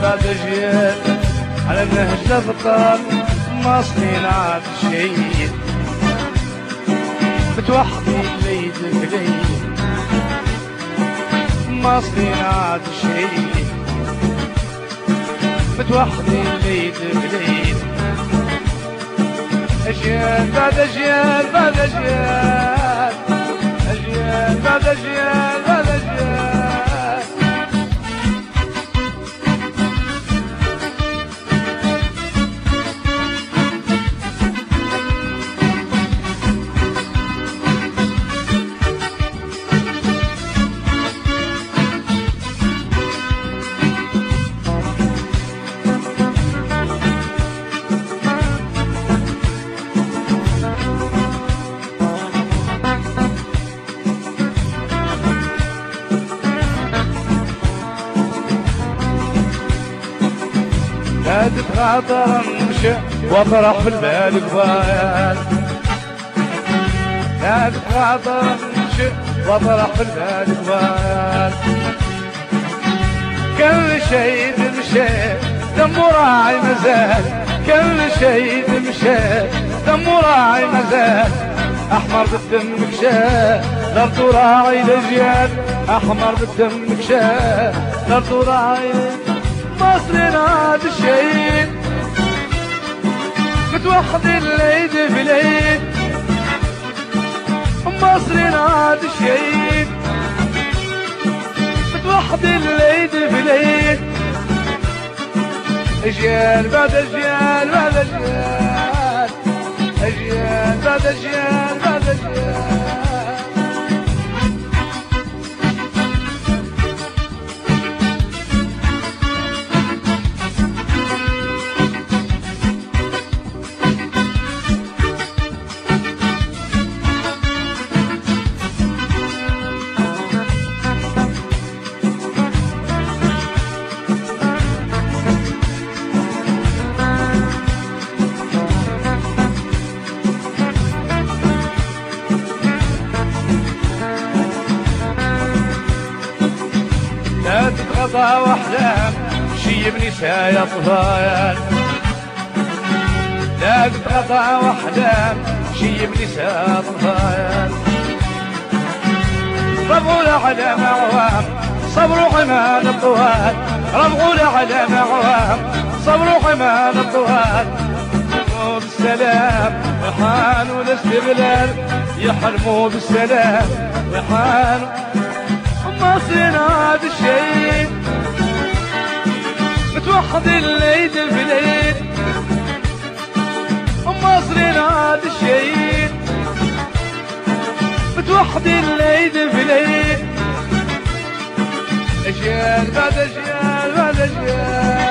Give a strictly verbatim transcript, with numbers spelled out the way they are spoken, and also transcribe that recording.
بعد أجيال على النهج تفضل مصرين عاد شيء متوحدين ليد بليد مصرين عاد شيء متوحدين ليد بليد أجيال بعد أجيال بعد أجيال أجيال بعد أجيال بعد أجيال لا تتغاطر نمشي واطرح في البال قبال لا تتغاطر نمشي واطرح في البال قبال كل شيء تمشي دم راعي مزال كل شيء تمشي دم راعي مزال احمر بالدم مكشاه الارض راعي الاجيال احمر بالدم مكشاه الارض راعي مصرنا هذا الشيء متوحدين ليد بليد مصرنا هذا الشيء متوحدين ليد بليد أجيال بعد أجيال بعد أجيال أجيال بعد أجيال بعد أجيال لا تتغطى واحلام شي بنساء اطفال لا تتغطى واحلام شي بنساء اطفال ربعوا على معوام صبروا حمال الطوال ربعوا على معوام صبروا حمال الطوال يحلموا بالسلام ويحانوا الاستغلال يحلموا بالسلام ويحانوا مصرنا هذا الشيء متوحدين ليد بليد مصرنا هذا الشيء متوحدين ليد بليد أجيال بعد أجيال بعد أجيال